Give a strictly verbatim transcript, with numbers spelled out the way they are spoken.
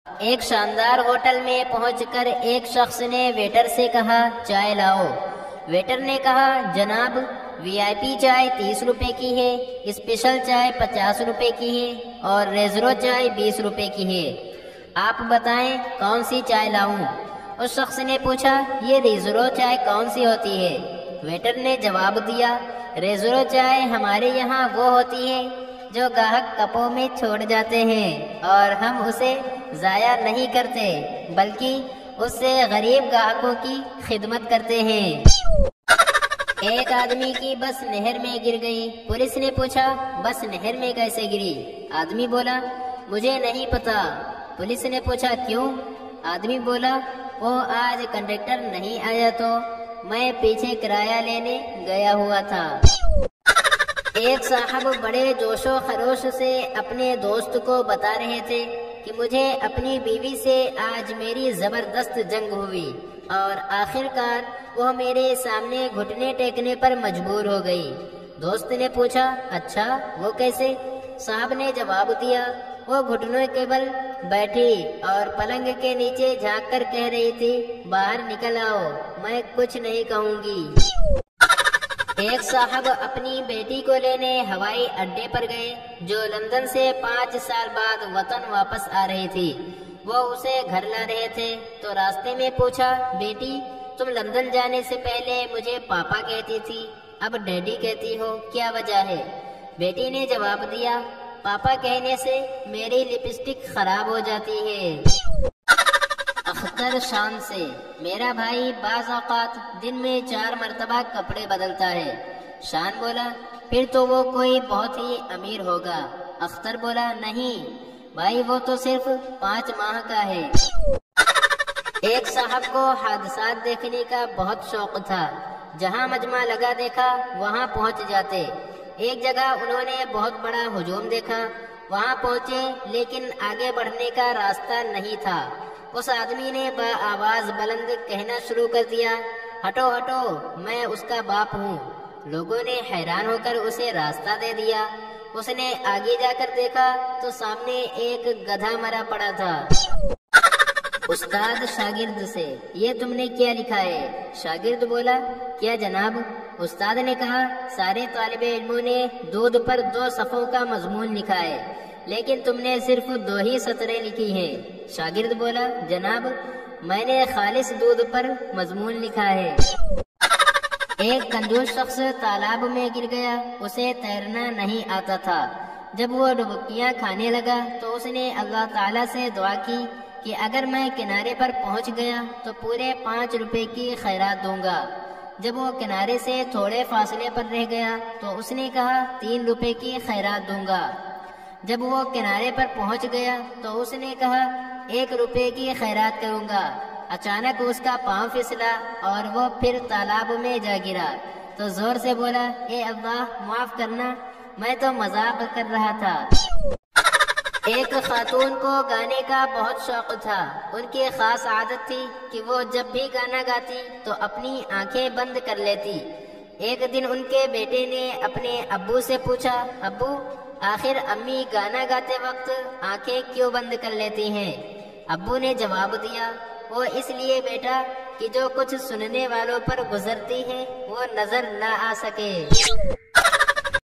ایک شاندار ہوٹل میں پہنچ کر ایک شخص نے ویٹر سے کہا چائے لاؤ۔ ویٹر نے کہا جناب وی آئی پی چائے تیس روپے کی ہے، اسپیشل چائے پچاس روپے کی ہے اور ریزرو چائے بیس روپے کی ہے، آپ بتائیں کون سی چائے لاؤں؟ اس شخص نے پوچھا یہ ریزرو چائے کون سی ہوتی ہے؟ ویٹر نے جواب دیا ریزرو چائے ہمارے یہاں وہ ہوتی ہے جو گاہک کپوں میں چھوڑ جاتے ہیں اور ہم اسے ضائع نہیں کرتے بلکہ اس سے غریب گاہکوں کی خدمت کرتے ہیں۔ ایک آدمی کی بس نہر میں گر گئی۔ پولیس نے پوچھا بس نہر میں کیسے گری؟ آدمی بولا مجھے نہیں پتا۔ پولیس نے پوچھا کیوں؟ آدمی بولا وہ آج کنڈکٹر نہیں آیا تو میں پیچھے کرایہ لینے گیا ہوا تھا۔ ایک صاحب بڑے جوش و خروش سے اپنے دوست کو بتا رہے تھے کہ مجھے اپنی بیوی سے آج میری زبردست جنگ ہوئی اور آخر کار وہ میرے سامنے گھٹنے ٹیکنے پر مجبور ہو گئی۔ دوست نے پوچھا اچھا وہ کیسے؟ صاحب نے جواب دیا وہ گھٹنوں کے بل بیٹھی اور پلنگ کے نیچے جھانک کر کہہ رہی تھی باہر نکل آؤ میں کچھ نہیں کہوں گی۔ ایک صاحب اپنی بیٹی کو لینے ہوائی اڈے پر گئے جو لندن سے پانچ سال بعد وطن واپس آ رہی تھی۔ وہ اسے گھر لا رہے تھے تو راستے میں پوچھا بیٹی تم لندن جانے سے پہلے مجھے پاپا کہتی تھی اب ڈیڈی کہتی ہو، کیا وجہ ہے؟ بیٹی نے جواب دیا پاپا کہنے سے میری لپسٹک خراب ہو جاتی ہے۔ اختر شان سے میرا بھائی بعض اوقات دن میں چار مرتبہ کپڑے بدلتا ہے۔ شان بولا پھر تو وہ کوئی بہت ہی امیر ہوگا۔ اختر بولا نہیں بھائی وہ تو صرف پانچ ماہ کا ہے۔ ایک صاحب کو حادثات دیکھنے کا بہت شوق تھا، جہاں مجمع لگا دیکھا وہاں پہنچ جاتے۔ ایک جگہ انہوں نے بہت بڑا ہجوم دیکھا، وہاں پہنچے لیکن آگے بڑھنے کا راستہ نہیں تھا۔ اس آدمی نے با آواز بلند کہنا شروع کر دیا ہٹو ہٹو میں اس کا باپ ہوں۔ لوگوں نے حیران ہو کر اسے راستہ دے دیا۔ اس نے آگے جا کر دیکھا تو سامنے ایک گدھا مرا پڑا تھا۔ استاد شاگرد سے یہ تم نے کیا لکھا ہے؟ شاگرد بولا کیا جناب؟ استاد نے کہا سارے طالب علموں نے دودھ پر دو صفوں کا مضمون لکھا ہے لیکن تم نے صرف دو ہی سطریں لکھی ہیں۔ شاگرد بولا جناب میں نے خالص دودھ پر مضمون لکھا ہے۔ ایک کنجوس شخص تالاب میں گر گیا، اسے تیرنا نہیں آتا تھا۔ جب وہ ڈبکیاں کھانے لگا تو اس نے اللہ تعالیٰ سے دعا کی کہ اگر میں کنارے پر پہنچ گیا تو پورے پانچ روپے کی خیرات دوں گا۔ جب وہ کنارے سے تھوڑے فاصلے پر رہ گیا تو اس نے کہا تین روپے کی خیرات دوں گا۔ جب وہ کنارے پر پہنچ گیا تو اس نے کہا ایک روپے کی خیرات کروں گا۔ اچانک اس کا پاؤں پھسلا اور وہ پھر تالاب میں جا گرا تو زور سے بولا اے اللہ معاف کرنا میں تو مذاق کر رہا تھا۔ ایک خاتون کو گانے کا بہت شوق تھا۔ ان کی خاص عادت تھی کہ وہ جب بھی گانا گاتی تو اپنی آنکھیں بند کر لیتی۔ ایک دن ان کے بیٹے نے اپنے ابو سے پوچھا ابو آخر امی گانا گاتے وقت آنکھیں کیوں بند کر لیتی ہیں؟ ابو نے جواب دیا وہ اس لیے بیٹا کہ جو کچھ سننے والوں پر گزرتی ہے وہ نظر نہ آ سکے۔